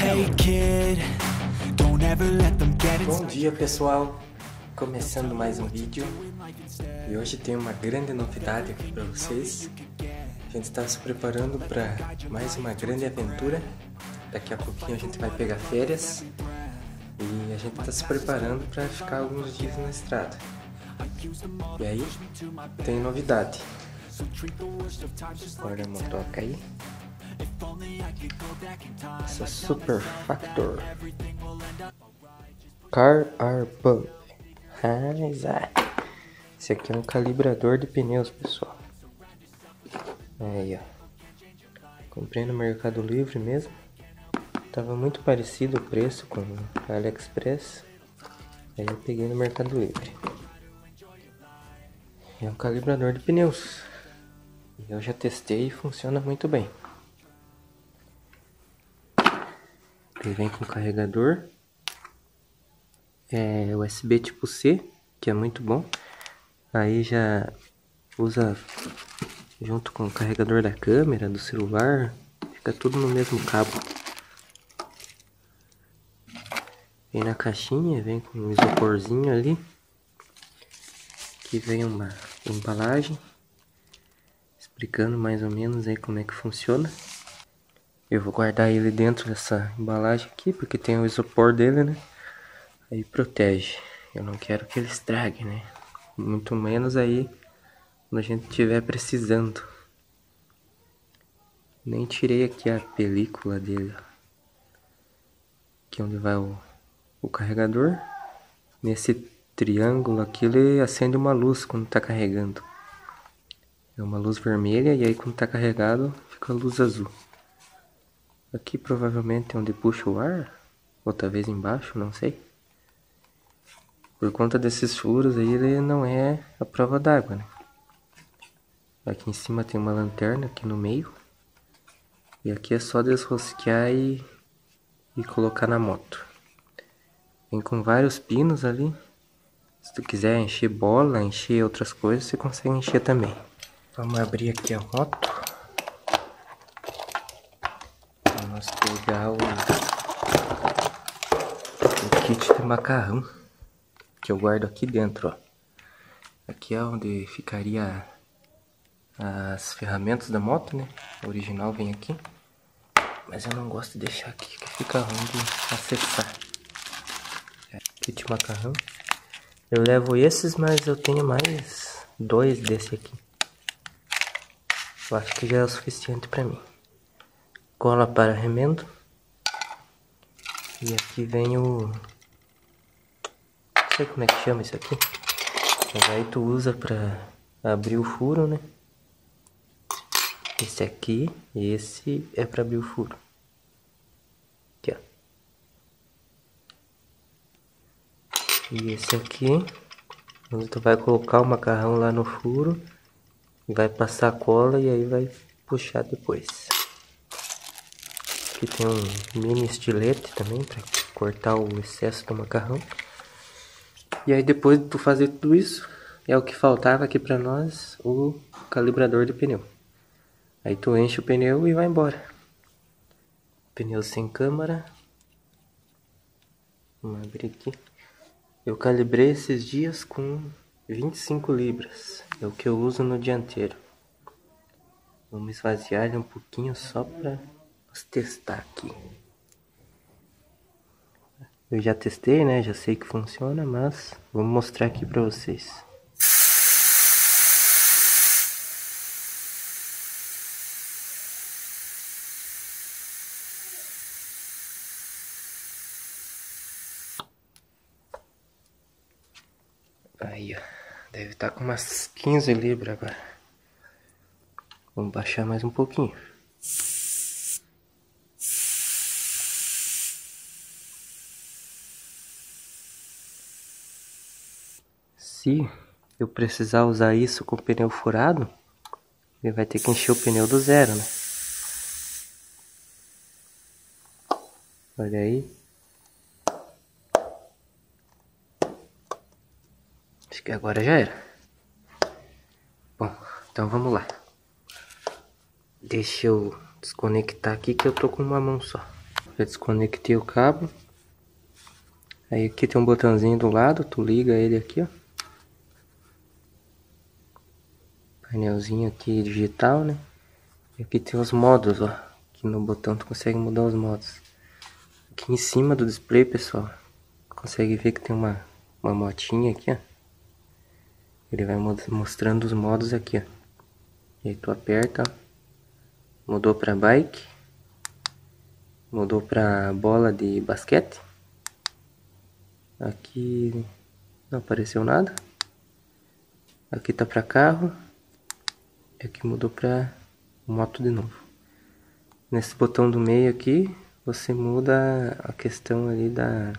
Hey kid, don't ever let them get it. Bom dia pessoal, começando mais um vídeo e hoje tem uma grande novidade aqui para vocês. A gente está se preparando para mais uma grande aventura. Daqui a pouquinho a gente vai pegar férias e a gente está se preparando para ficar alguns dias na estrada. E aí tem novidade. Olha a motoca aí. Essa Super Factor Car Air Pump. Exato. Esse aqui é um calibrador de pneus, pessoal. Aí, ó. Comprei no Mercado Livre mesmo. Tava muito parecido o preço com a AliExpress. Aí eu peguei no Mercado Livre. É um calibrador de pneus. Eu já testei e funciona muito bem. Ele vem com carregador, USB tipo C, que é muito bom. Aí já usa junto com o carregador da câmera, do celular, fica tudo no mesmo cabo. Vem na caixinha, vem com um isoporzinho ali, que vem uma embalagem explicando mais ou menos aí como é que funciona. Eu vou guardar ele dentro dessa embalagem aqui, porque tem o isopor dele, né? Aí protege. Eu não quero que ele estrague, né? Muito menos aí quando a gente estiver precisando. Nem tirei aqui a película dele. Aqui onde vai o carregador. Nesse triângulo aqui ele acende uma luz quando tá carregando. É uma luz vermelha e aí quando tá carregado fica a luz azul. Aqui provavelmente é onde puxa o ar, ou talvez embaixo, não sei. Por conta desses furos aí ele não é a prova d'água, né? Aqui em cima tem uma lanterna aqui no meio. E aqui é só desrosquear e colocar na moto. Vem com vários pinos ali. Se tu quiser encher bola, encher outras coisas, você consegue encher também. Vamos abrir aqui a moto. Vamos pegar o kit de macarrão que eu guardo aqui dentro, ó. Aqui é onde ficaria as ferramentas da moto, né? O original vem aqui, mas eu não gosto de deixar aqui que fica ruim de acessar. Kit de macarrão. Eu levo esses, mas eu tenho mais dois desse aqui. Eu acho que já é o suficiente para mim. Cola para remendo. E aqui vem o... não sei como é que chama isso aqui. Mas aí tu usa para abrir o furo, né? Esse aqui e esse é para abrir o furo. Aqui, ó. E esse aqui, onde tu vai colocar o macarrão lá no furo. Vai passar a cola e aí vai puxar depois. Aqui tem um mini estilete também para cortar o excesso do macarrão. E aí depois de tu fazer tudo isso, é o que faltava aqui para nós, o calibrador de pneu. Aí tu enche o pneu e vai embora. Pneu sem câmara. Vamos abrir aqui. Eu calibrei esses dias com 25 libras. É o que eu uso no dianteiro. Vamos esvaziar ele um pouquinho só para testar aqui. Eu já testei, né? Já sei que funciona, mas vou mostrar aqui para vocês. Aí, ó. Deve estar com umas 15 libras agora. Vamos baixar mais um pouquinho. Se eu precisar usar isso com o pneu furado, ele vai ter que encher o pneu do zero, né? Olha aí. Acho que agora já era. Bom, então vamos lá. Deixa eu desconectar aqui que eu tô com uma mão só. Já desconectei o cabo. Aí aqui tem um botãozinho do lado, tu liga ele aqui, ó. Painelzinho aqui digital, né? E aqui tem os modos, ó. Aqui no botão tu consegue mudar os modos. Aqui em cima do display, pessoal, consegue ver que tem uma motinha aqui, ó. Ele vai mostrando os modos aqui, ó. E aí tu aperta, ó. Mudou pra bike. Mudou pra bola de basquete. Aqui não apareceu nada. Aqui tá pra carro. E aqui mudou pra moto de novo. Nesse botão do meio aqui, você muda a questão ali da...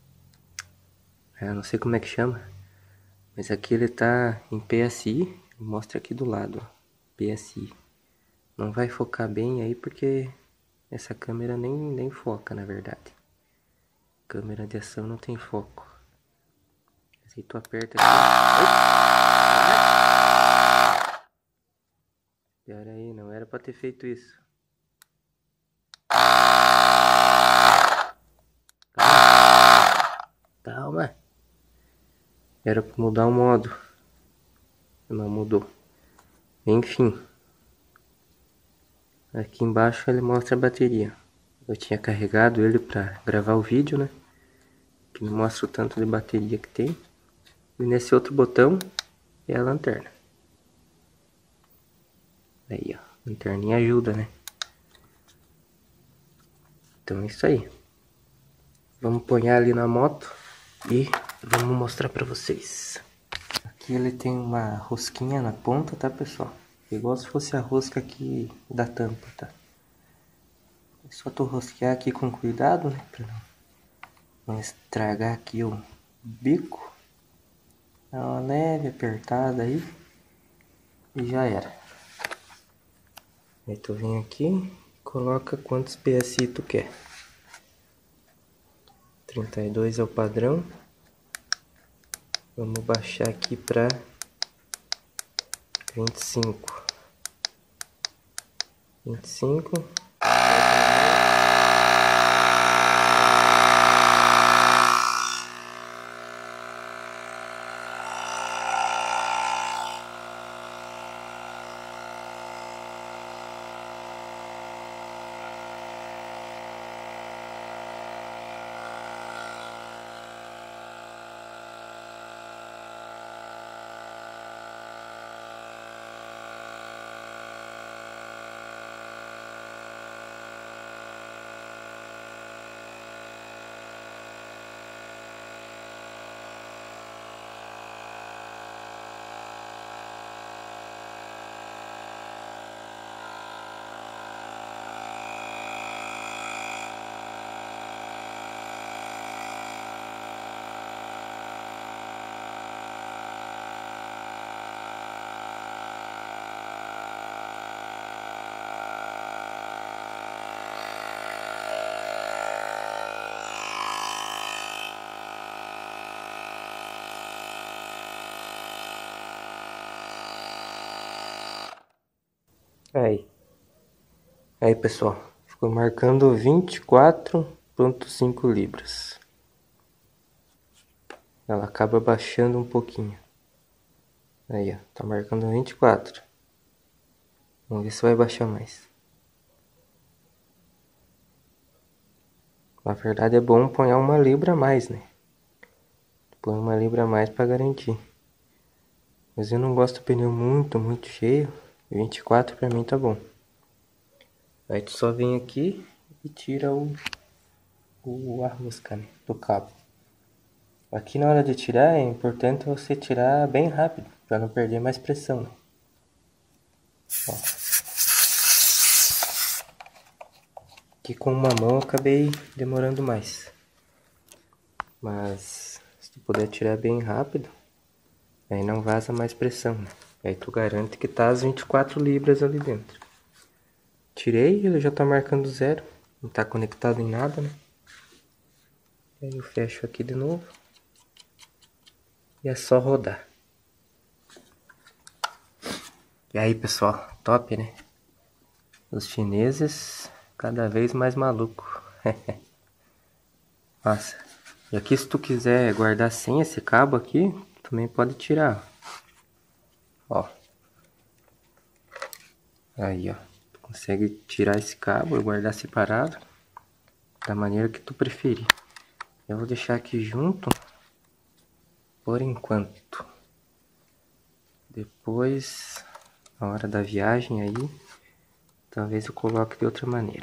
Eu não sei como é que chama. Mas aqui ele tá em PSI. Mostra aqui do lado, ó. PSI. Não vai focar bem aí porque essa câmera nem foca, na verdade. Câmera de ação não tem foco. Assim tu aperta aqui. Pera aí, não era pra ter feito isso. Calma. Era pra mudar o modo. Não mudou. Enfim. Aqui embaixo ele mostra a bateria. Eu tinha carregado ele pra gravar o vídeo, né? Que não mostra o tanto de bateria que tem. E nesse outro botão é a lanterna. Aí, ó. Lanterninha ajuda, né? Então é isso aí. Vamos pôr ali na moto e vamos mostrar pra vocês. Aqui ele tem uma rosquinha na ponta, tá, pessoal? Igual se fosse a rosca aqui da tampa, tá? É só tu rosquear aqui com cuidado, né? Pra não estragar aqui o bico. Dá uma leve apertada aí. E já era. Aí tu vem aqui e coloca quantos PSI tu quer. 32 é o padrão. Vamos baixar aqui para 25. 25. Aí pessoal, ficou marcando 24,5 libras. Ela acaba baixando um pouquinho. Aí ó, tá marcando 24. Vamos ver se vai baixar mais. Na verdade é bom pôr 1 libra a mais, né? Põe 1 libra a mais pra garantir. Mas eu não gosto do pneu muito cheio. 24 pra mim tá bom. Aí tu só vem aqui e tira a rosca, né, do cabo. Aqui na hora de tirar é importante você tirar bem rápido, para não perder mais pressão, né? Ó. Aqui com uma mão eu acabei demorando mais. Mas se tu puder tirar bem rápido, aí não vaza mais pressão, né? Aí tu garante que tá as 24 libras ali dentro. Tirei, ele já tá marcando 0. Não tá conectado em nada, né? Aí eu fecho aqui de novo. E é só rodar. E aí, pessoal, top, né? Os chineses cada vez mais maluco. Nossa. E aqui, se tu quiser guardar sem esse cabo aqui, também pode tirar. Ó. Aí, ó. Tu consegue tirar esse cabo e guardar separado da maneira que tu preferir. Eu vou deixar aqui junto por enquanto. Depois, na hora da viagem aí, talvez eu coloque de outra maneira.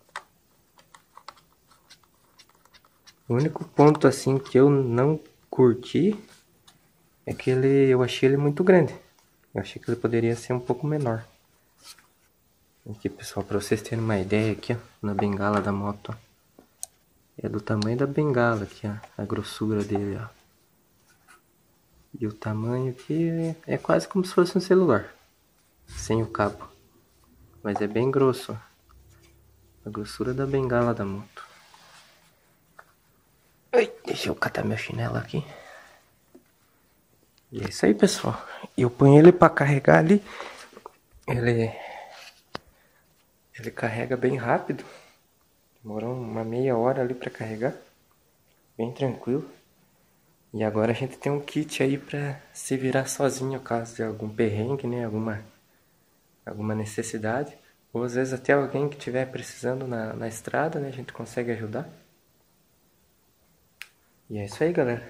O único ponto assim que eu não curti é que eu achei ele muito grande. Eu achei que ele poderia ser um pouco menor. Aqui, pessoal, para vocês terem uma ideia aqui, ó, na bengala da moto, ó. É do tamanho da bengala aqui, ó, a grossura dele, ó. E o tamanho aqui é quase como se fosse um celular, sem o cabo. Mas é bem grosso, ó. A grossura da bengala da moto. Ai, deixa eu catar meu chinelo aqui. E é isso aí, pessoal. Eu ponho ele para carregar ali. Ele carrega bem rápido. Demorou uma meia hora ali para carregar. Bem tranquilo. E agora a gente tem um kit aí para se virar sozinho caso de algum perrengue, né? Alguma necessidade. Ou às vezes até alguém que estiver precisando na estrada, né? A gente consegue ajudar. E é isso aí, galera.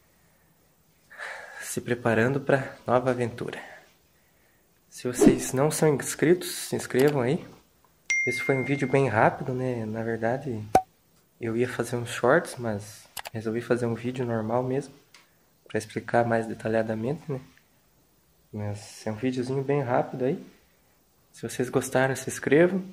Se preparando para nova aventura. Se vocês não são inscritos, se inscrevam aí. Esse foi um vídeo bem rápido, né? Na verdade, eu ia fazer uns shorts, mas resolvi fazer um vídeo normal mesmo, para explicar mais detalhadamente, né? Mas é um videozinho bem rápido aí. Se vocês gostaram, se inscrevam.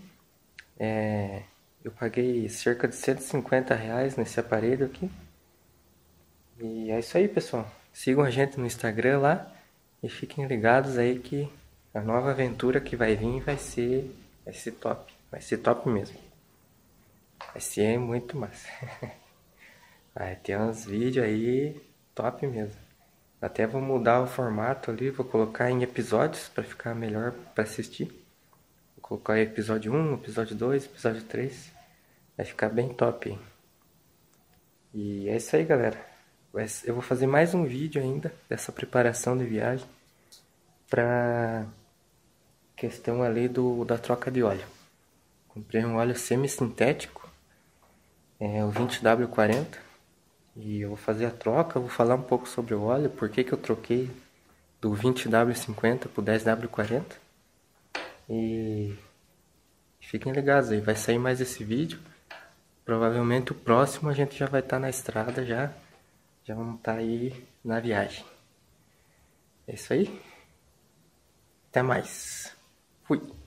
Eu paguei cerca de R$150 nesse aparelho aqui. E é isso aí, pessoal. Sigam a gente no Instagram lá e fiquem ligados aí que a nova aventura que vai vir vai ser top. Vai ser top mesmo. Vai ser muito massa. Vai ter uns vídeos aí top mesmo. Até vou mudar o formato ali, vou colocar em episódios para ficar melhor para assistir. Vou colocar aí episódio 1, episódio 2, episódio 3. Vai ficar bem top. E é isso aí, galera. Eu vou fazer mais um vídeo ainda dessa preparação de viagem para questão ali da troca de óleo. Comprei um óleo semi-sintético, o 20W40, e eu vou fazer a troca, vou falar um pouco sobre o óleo, por que eu troquei do 20W50 pro 10W40. E fiquem ligados aí, vai sair mais esse vídeo. Provavelmente o próximo a gente já vai estar na estrada já vamos estar aí na viagem. É isso aí. Até mais. Fui.